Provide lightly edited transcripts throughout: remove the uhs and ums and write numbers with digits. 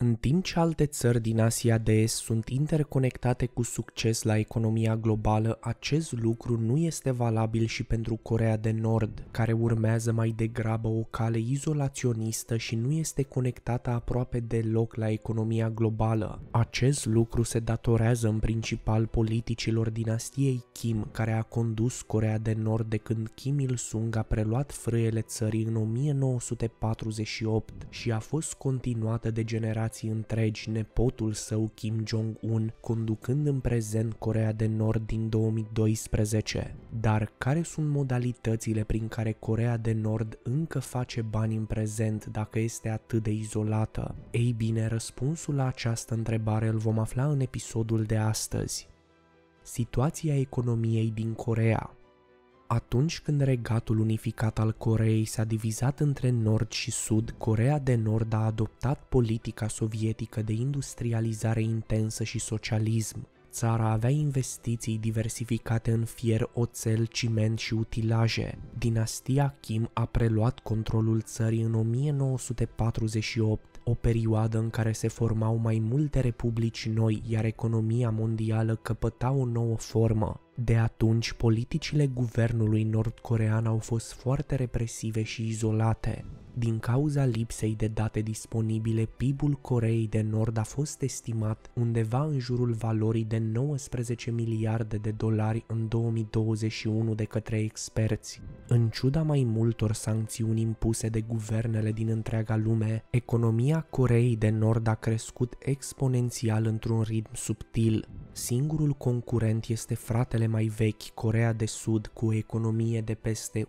În timp ce alte țări din Asia de Est sunt interconectate cu succes la economia globală, acest lucru nu este valabil și pentru Coreea de Nord, care urmează mai degrabă o cale izolaționistă și nu este conectată aproape deloc la economia globală. Acest lucru se datorează în principal politicilor dinastiei Kim, care a condus Coreea de Nord de când Kim Il-sung a preluat frâiele țării în 1948 și a fost continuată de generații întregi, nepotul său Kim Jong-un conducând în prezent Coreea de Nord din 2012. Dar care sunt modalitățile prin care Coreea de Nord încă face bani în prezent dacă este atât de izolată? Ei bine, răspunsul la această întrebare îl vom afla în episodul de astăzi. Situația economiei din Coreea. Atunci când regatul unificat al Coreei s-a divizat între nord și sud, Coreea de Nord a adoptat politica sovietică de industrializare intensă și socialism. Țara avea investiții diversificate în fier, oțel, ciment și utilaje. Dinastia Kim a preluat controlul țării în 1948, o perioadă în care se formau mai multe republici noi, iar economia mondială căpăta o nouă formă. De atunci, politicile guvernului nord-corean au fost foarte represive și izolate. Din cauza lipsei de date disponibile, PIB-ul Coreei de Nord a fost estimat undeva în jurul valorii de 19 miliarde de dolari în 2021 de către experți. În ciuda mai multor sancțiuni impuse de guvernele din întreaga lume, economia Coreei de Nord a crescut exponențial într-un ritm subtil. Singurul concurent este fratele mai vechi, Coreea de Sud, cu o economie de peste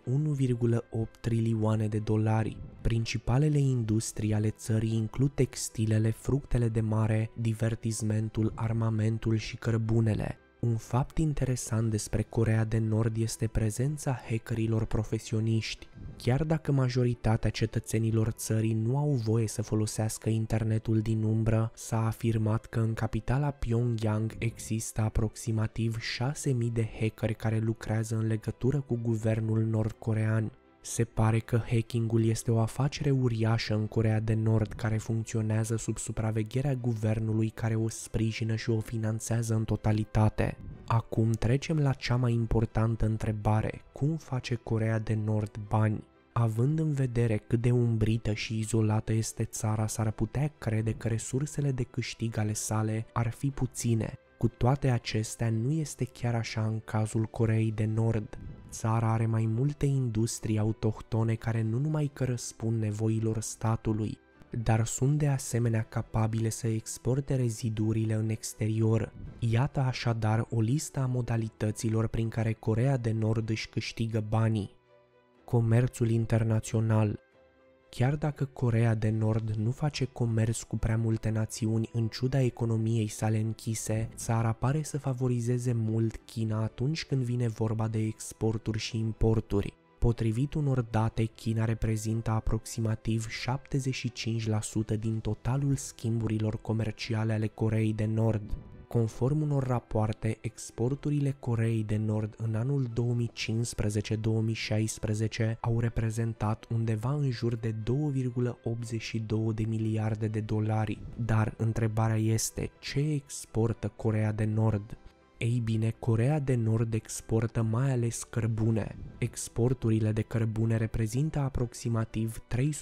1,8 trilioane de dolari. Principalele industrii ale țării includ textilele, fructele de mare, divertismentul, armamentul și cărbunele. Un fapt interesant despre Coreea de Nord este prezența hackerilor profesioniști. Chiar dacă majoritatea cetățenilor țării nu au voie să folosească internetul din umbră, s-a afirmat că în capitala Pyongyang există aproximativ 6.000 de hackeri care lucrează în legătură cu guvernul nord-corean. Se pare că hackingul este o afacere uriașă în Coreea de Nord care funcționează sub supravegherea guvernului care o sprijină și o finanțează în totalitate. Acum trecem la cea mai importantă întrebare: cum face Coreea de Nord bani? Având în vedere cât de umbrită și izolată este țara, s-ar putea crede că resursele de câștig ale sale ar fi puține. Cu toate acestea, nu este chiar așa în cazul Coreei de Nord. Țara are mai multe industrii autohtone care nu numai că răspund nevoilor statului, dar sunt de asemenea capabile să exporte rezidurile în exterior. Iată așadar o listă a modalităților prin care Coreea de Nord își câștigă banii. Comerțul internațional. Chiar dacă Coreea de Nord nu face comerț cu prea multe națiuni în ciuda economiei sale închise, țara pare să favorizeze mult China atunci când vine vorba de exporturi și importuri. Potrivit unor date, China reprezintă aproximativ 75% din totalul schimburilor comerciale ale Coreei de Nord. Conform unor rapoarte, exporturile Coreei de Nord în anul 2015-2016 au reprezentat undeva în jur de 2,82 de miliarde de dolari. Dar întrebarea este, ce exportă Coreea de Nord? Ei bine, Coreea de Nord exportă mai ales cărbune. Exporturile de cărbune reprezintă aproximativ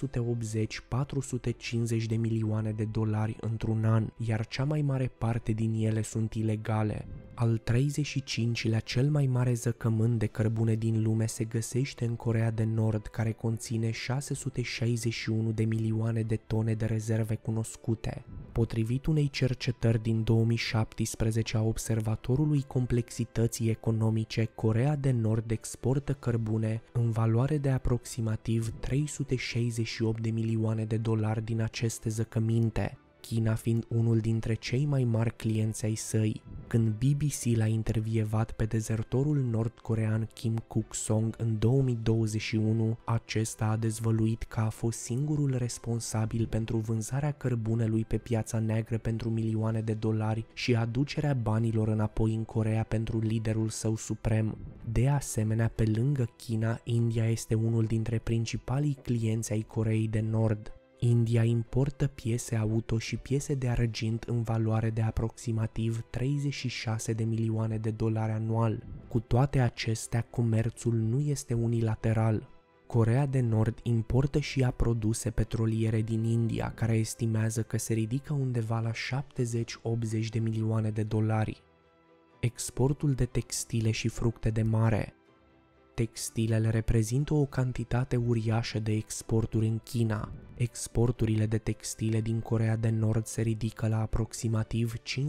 380-450 de milioane de dolari într-un an, iar cea mai mare parte din ele sunt ilegale. Al 35-lea cel mai mare zăcământ de cărbune din lume se găsește în Coreea de Nord, care conține 661 de milioane de tone de rezerve cunoscute. Potrivit unei cercetări din 2017 a Observatorului Complexității Economice, Coreea de Nord exportă cărbune în valoare de aproximativ 368 de milioane de dolari din aceste zăcăminte, China fiind unul dintre cei mai mari clienți ai săi. Când BBC l-a intervievat pe dezertorul nord-corean Kim Kuk-song în 2021, acesta a dezvăluit că a fost singurul responsabil pentru vânzarea cărbunelui pe piața neagră pentru milioane de dolari și aducerea banilor înapoi în Coreea pentru liderul său suprem. De asemenea, pe lângă China, India este unul dintre principalii clienți ai Coreei de Nord. India importă piese auto și piese de argint în valoare de aproximativ 36 de milioane de dolari anual. Cu toate acestea, comerțul nu este unilateral. Coreea de Nord importă și ea produse petroliere din India, care estimează că se ridică undeva la 70-80 de milioane de dolari. Exportul de textile și fructe de mare. Textilele reprezintă o cantitate uriașă de exporturi în China. Exporturile de textile din Coreea de Nord se ridică la aproximativ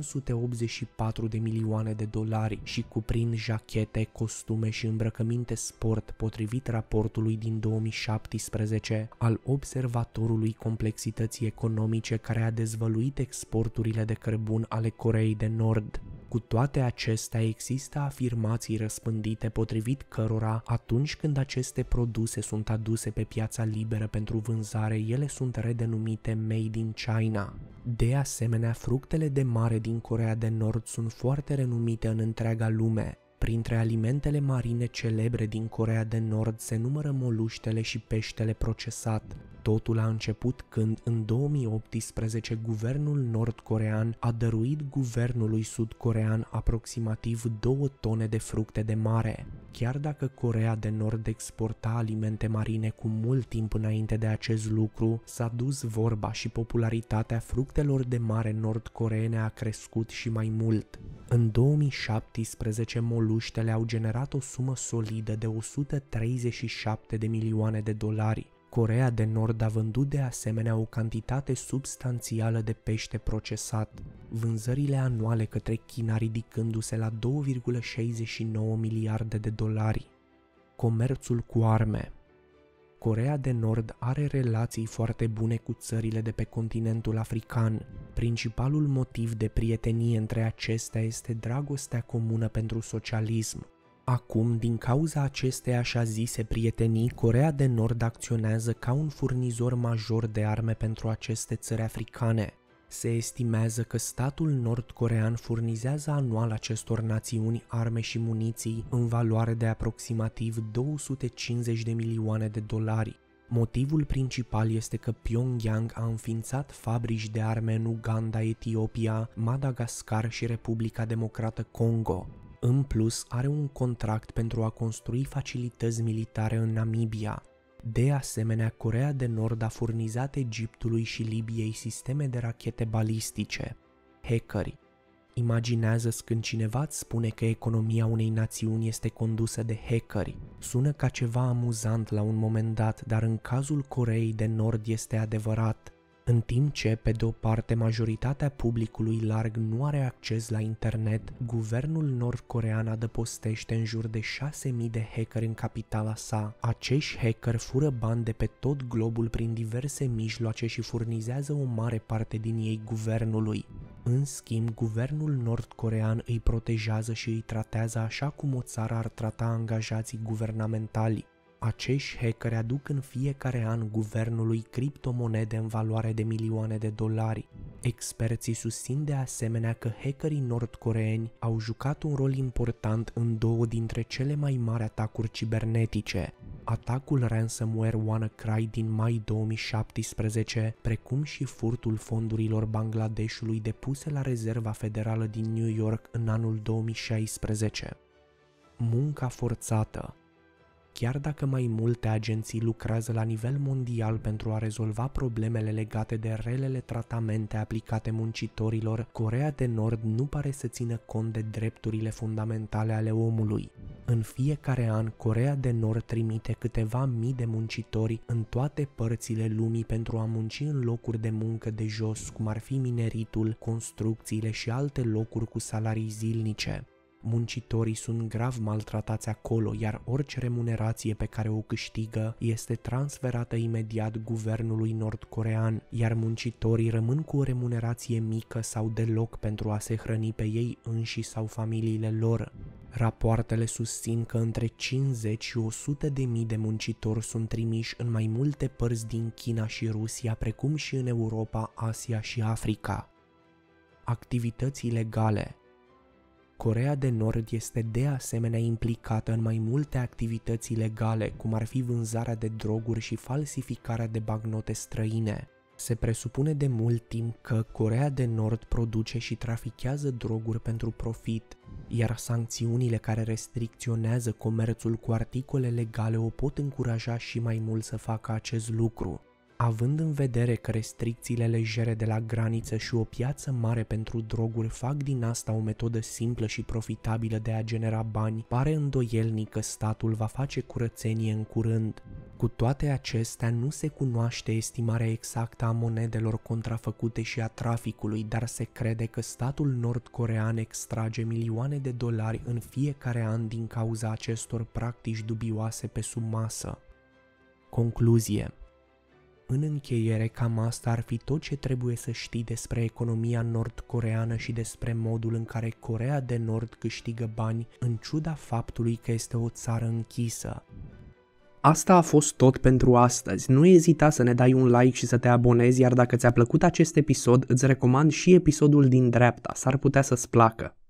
584 de milioane de dolari și cuprind jachete, costume și îmbrăcăminte sport, potrivit raportului din 2017 al Observatorului Complexității Economice, care a dezvăluit exporturile de cărbun ale Coreei de Nord. Cu toate acestea, există afirmații răspândite potrivit cărora, atunci când aceste produse sunt aduse pe piața liberă pentru vânzare, ele sunt redenumite Made in China. De asemenea, fructele de mare din Coreea de Nord sunt foarte renumite în întreaga lume. Printre alimentele marine celebre din Coreea de Nord se numără moluștele și peștele procesat. Totul a început când, în 2018, guvernul nord-corean a dăruit guvernului sud-corean aproximativ 2 tone de fructe de mare. Chiar dacă Coreea de Nord exporta alimente marine cu mult timp înainte de acest lucru, s-a dus vorba și popularitatea fructelor de mare nord-coreene a crescut și mai mult. În 2017, moluștele au generat o sumă solidă de 137 de milioane de dolari. Coreea de Nord a vândut de asemenea o cantitate substanțială de pește procesat, vânzările anuale către China ridicându-se la 2,69 miliarde de dolari. Comerțul cu arme. Coreea de Nord are relații foarte bune cu țările de pe continentul african. Principalul motiv de prietenie între acestea este dragostea comună pentru socialism. Acum, din cauza acestei așa zise prietenii, Coreea de Nord acționează ca un furnizor major de arme pentru aceste țări africane. Se estimează că statul nord-corean furnizează anual acestor națiuni arme și muniții în valoare de aproximativ 250 de milioane de dolari. Motivul principal este că Pyongyang a înființat fabrici de arme în Uganda, Etiopia, Madagascar și Republica Democrată Congo. În plus, are un contract pentru a construi facilități militare în Namibia. De asemenea, Coreea de Nord a furnizat Egiptului și Libiei sisteme de rachete balistice. Hackeri. Imaginează-ți când cineva îți spune că economia unei națiuni este condusă de hackeri. Sună ca ceva amuzant la un moment dat, dar în cazul Coreei de Nord este adevărat. În timp ce, pe de-o parte, majoritatea publicului larg nu are acces la internet, guvernul nord-corean adăpostește în jur de 6.000 de hackeri în capitala sa. Acești hackeri fură bani de pe tot globul prin diverse mijloace și furnizează o mare parte din ei guvernului. În schimb, guvernul nord-corean îi protejează și îi tratează așa cum o țară ar trata angajații guvernamentali. Acești hackeri aduc în fiecare an guvernului criptomonede în valoare de milioane de dolari. Experții susțin de asemenea că hackerii nord-coreeni au jucat un rol important în 2 dintre cele mai mari atacuri cibernetice. Atacul ransomware WannaCry din mai 2017, precum și furtul fondurilor Bangladeshului depuse la Rezerva Federală din New York în anul 2016. Munca forțată. Chiar dacă mai multe agenții lucrează la nivel mondial pentru a rezolva problemele legate de relele tratamente aplicate muncitorilor, Coreea de Nord nu pare să țină cont de drepturile fundamentale ale omului. În fiecare an, Coreea de Nord trimite câteva mii de muncitori în toate părțile lumii pentru a munci în locuri de muncă de jos, cum ar fi mineritul, construcțiile și alte locuri cu salarii zilnice. Muncitorii sunt grav maltratați acolo, iar orice remunerație pe care o câștigă este transferată imediat guvernului nord-corean, iar muncitorii rămân cu o remunerație mică sau deloc pentru a se hrăni pe ei înșiși sau familiile lor. Rapoartele susțin că între 50 și 100 de mii de muncitori sunt trimiși în mai multe părți din China și Rusia, precum și în Europa, Asia și Africa. Activități ilegale. Coreea de Nord este de asemenea implicată în mai multe activități ilegale, cum ar fi vânzarea de droguri și falsificarea de bagnote străine. Se presupune de mult timp că Coreea de Nord produce și trafichează droguri pentru profit, iar sancțiunile care restricționează comerțul cu articole legale o pot încuraja și mai mult să facă acest lucru. Având în vedere că restricțiile legere de la graniță și o piață mare pentru droguri fac din asta o metodă simplă și profitabilă de a genera bani, pare îndoielnic că statul va face curățenie în curând. Cu toate acestea, nu se cunoaște estimarea exactă a monedelor contrafăcute și a traficului, dar se crede că statul nord-corean extrage milioane de dolari în fiecare an din cauza acestor practici dubioase pe sub masă. Concluzie. În încheiere, cam asta ar fi tot ce trebuie să știi despre economia nord-coreeană și despre modul în care Coreea de Nord câștigă bani, în ciuda faptului că este o țară închisă. Asta a fost tot pentru astăzi. Nu ezita să ne dai un like și să te abonezi, iar dacă ți-a plăcut acest episod, îți recomand și episodul din dreapta, s-ar putea să-ți placă.